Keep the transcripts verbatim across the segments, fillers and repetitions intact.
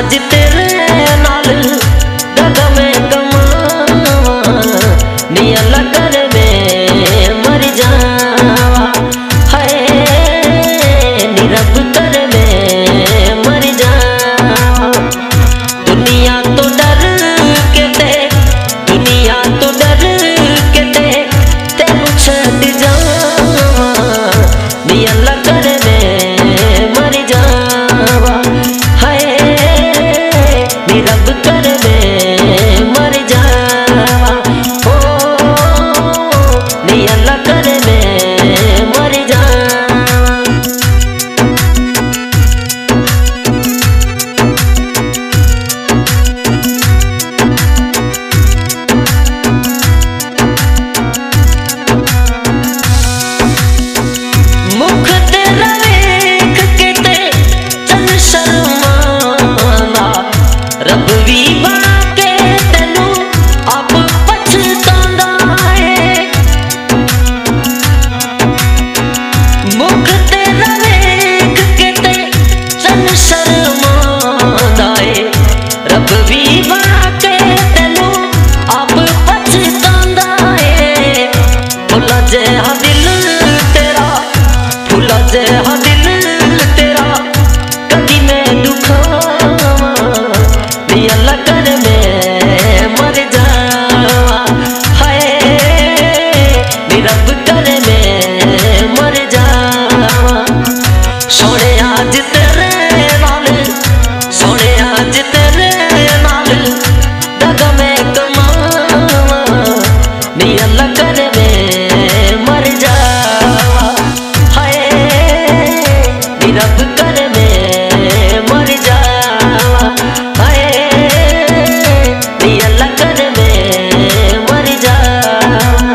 आज तेरे नाल गगा में कमावा नी अल्लाह कर में मर जावा हाय नी रब कर में मर जावा। दुनिया तो डर के ते दुनिया तो डर के ते तेनू छड़ जावा नी अल्लाह कर में मर जावा हाय नी रब कर में मर जावा ओ नी अल्लाह कर में मर जावा। मुख तेरा वेख के ते चल शर्मांदा रब भी बना के तेनू अब पछतांदा है। मुख तेरा वेख के ते चल शर्मांदा है रब भी बना के तेनू अब पछतांदा है। भुला जिहा दिल तेरा भुला जिहा दिल तेरा कदी मैं दुखावा नी अल्लाह कर में मर जावा हाय नी रब कर में मर जावा। सोने आज तेरे नाल सोने आज तेरे नाल दगा मैं कमावा नी अल्लाह कर में मर जावा हाय नी रब कर में मर जावा हाय नी अल्लाह कर में मर जावा।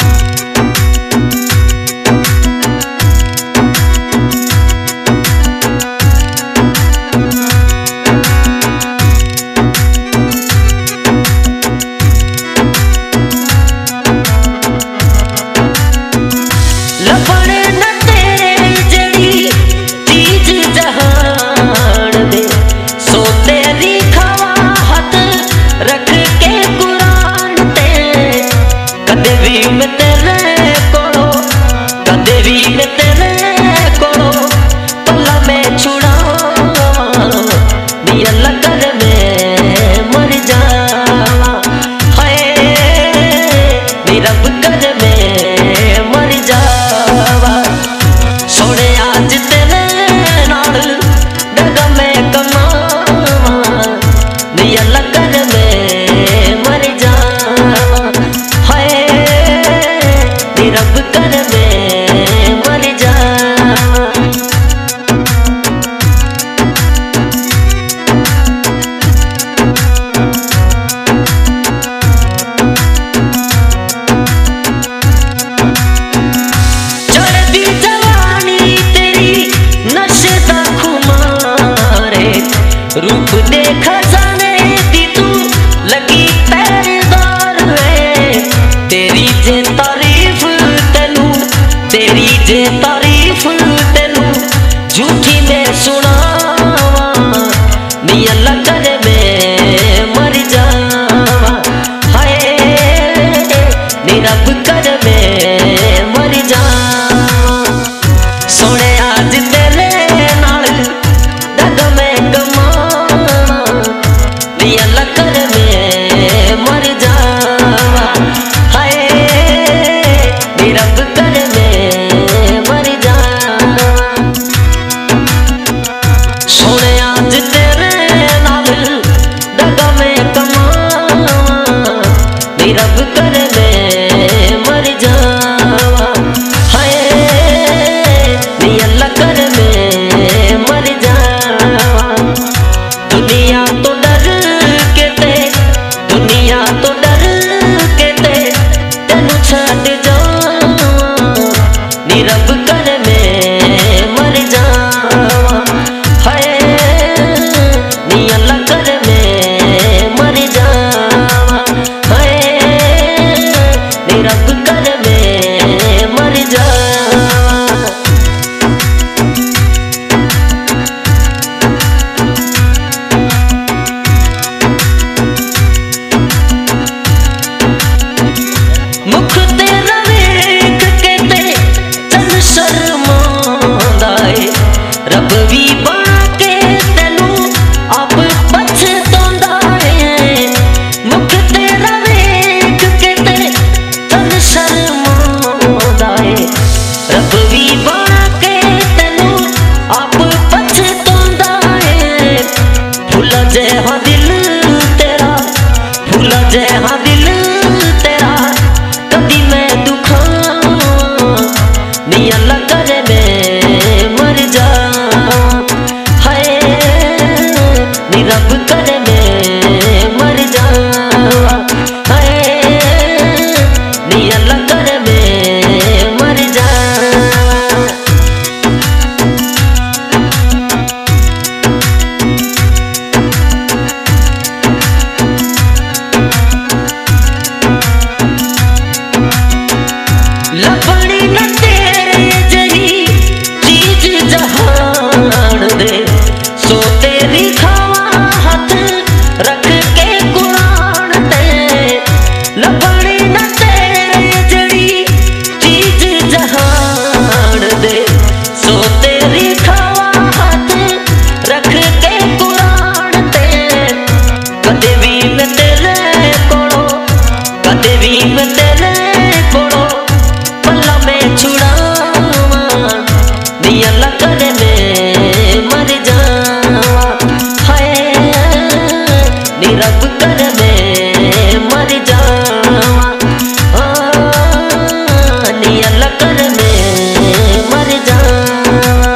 लफड़े न तेरे जड़ी चीज जहान दे सो तेरी खावा हथ रख के कुरान ते कदे भी मैं तेरे कोलो कदे भी मैं तेरे कोलो पल्ला में छुड़ावा नी अल्लाह कर में मर जावा हाय नी रब कर में मर जावा। सोने आज तेरे नाल दगा मैं कमावा नी अल्लाह कर में मर जावा हाय नी रब कर में मर जावा। चढ़दी जवानी तेरी नशे दा खुमारे रूप दे खजाने दी तू लगी पैरदार है। तेरी जे तारीफ तेनू तेरी जे तारीफ तेनू झूठी मैं सुनावा नी अल्लाह कर में मर जावा हाय नी रब कर में मर जावा। सोने आज तेरे नाल दगा मैं कमावा नी अल्लाह कर में मर जावा हाय नी रब कर में मर जावा। सोने आज तेरे नाल भी बना के तेनू आप पछतांदा है। मुख तेरा वेख के ते तन शर्मांदा है। रब भी बना के तेनू आप पछतांदा है। भुला जहा दिल तेरा, भुला जहा दिल तेरा, कदी मैं दुखा नी अल्लाह करे मैं मर जा। हाय नी रब करे मैं मर जा। हाय नी अल्लाह करे मैं मर जा। लबड़ी न तेरे जही चीज जहान दे, सो तेरी खावा हाथ रख के कुरान दे। लबड़ी न तेरे जही चीज जहान दे, सो तेरी खावा हाथ रख के कुरान दे। कदे भी मैं तेरे कोलो, कदे भी मैं तेरे कोलो पल्ला में छुड़ावा नी अल्लाह करे मैं मर जावा। हाय नी रब करे मैं मर जावा। नी अल्लाह करे मैं मर जावा।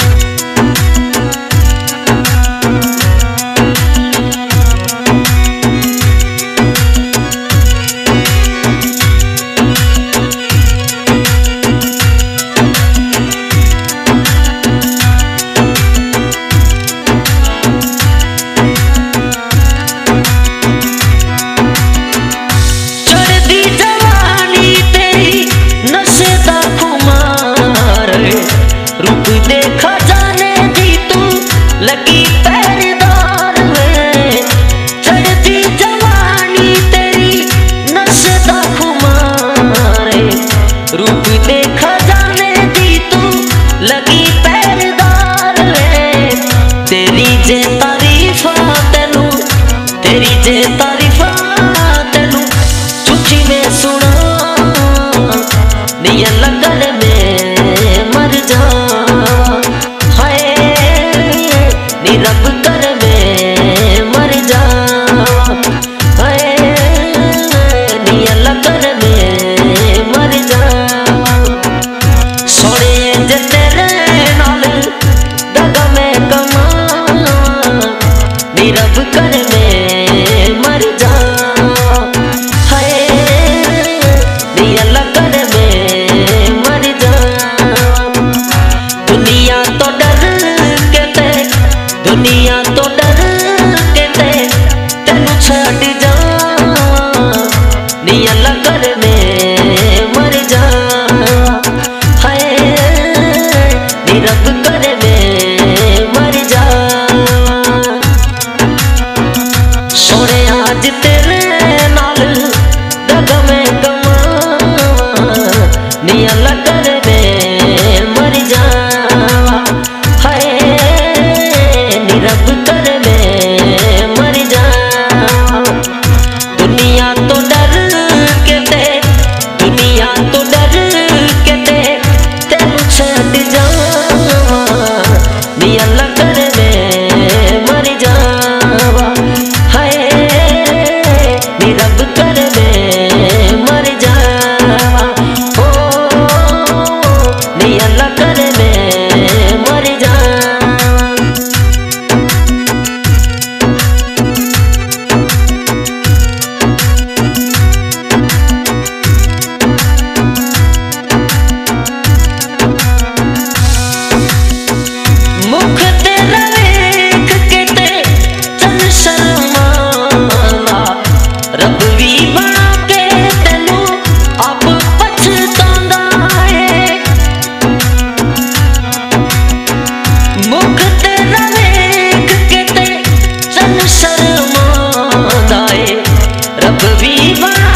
चढ़दी जवानी तेरी नशे दा खुमार, रूप देखा जाने दी तू लगी पहरेदार वे। चढ़दी जवानी तेरी नशे दा खुमार, रूप देखा जाने दी तू लगी पहरेदार वे। तेरी जे तारीफा तेनू, तेरी जे तारीफा तेनू झूठी में सुना नी अल्लाह करे मैं मर जा। हाय नी रब करे मैं मर जा। हाय नी अल्लाह करे मैं मर जा। सोने जे तेरे नाल दगा मैं कमा नी रब करे मैं मर जा। हाय नी अल्लाह करे मैं मर जा। दुनिया तो डर के ते, दुनिया तो डर के ते तेनू छड़